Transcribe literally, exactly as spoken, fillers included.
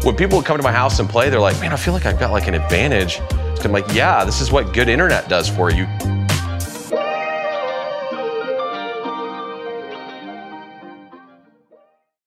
When people come to my house and play, they're like, man, I feel like I've got like an advantage. I'm like, yeah, this is what good internet does for you.